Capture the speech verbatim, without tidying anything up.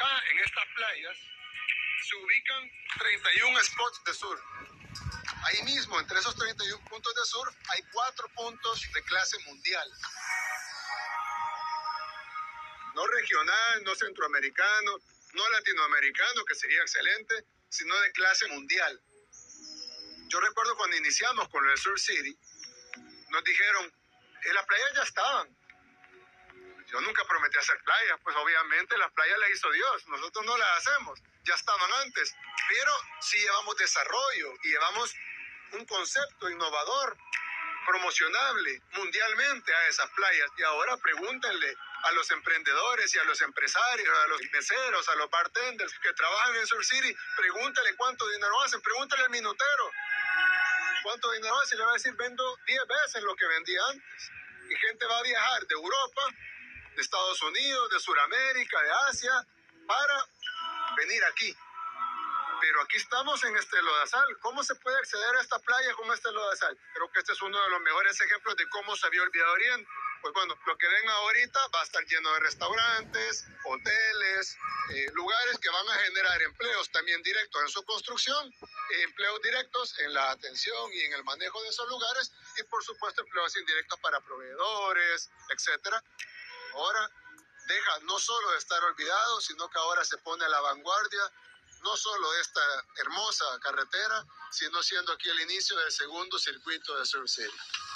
Acá, en estas playas, se ubican treinta y uno spots de surf. Ahí mismo, entre esos treinta y uno puntos de surf, hay cuatro puntos de clase mundial. No regional, no centroamericano, no latinoamericano, que sería excelente, sino de clase mundial. Yo recuerdo cuando iniciamos con el Surf City, nos dijeron, en las playas ya estaban. Yo nunca prometí hacer playas, pues obviamente las playas las hizo Dios, nosotros no las hacemos, ya estaban antes, pero sí llevamos desarrollo y llevamos un concepto innovador, promocionable mundialmente a esas playas. Y ahora pregúntenle a los emprendedores y a los empresarios, a los meseros, a los bartenders que trabajan en Surf City, pregúntale cuánto dinero hacen, pregúntale al minutero cuánto dinero hace y le va a decir, vendo diez veces lo que vendía antes. Y gente va a viajar de Europa, de Estados Unidos, de Sudamérica, de Asia, para venir aquí. Pero aquí estamos en este lodazal. ¿Cómo se puede acceder a esta playa con este lodazal? Creo que este es uno de los mejores ejemplos de cómo se había olvidado Oriente. Pues bueno, lo que ven ahorita va a estar lleno de restaurantes, hoteles, eh, lugares que van a generar empleos también directos en su construcción, eh, empleos directos en la atención y en el manejo de esos lugares y por supuesto empleos indirectos para proveedores, etcétera. Ahora deja no solo de estar olvidado, sino que ahora se pone a la vanguardia, no solo de esta hermosa carretera, sino siendo aquí el inicio del segundo circuito de Surf City.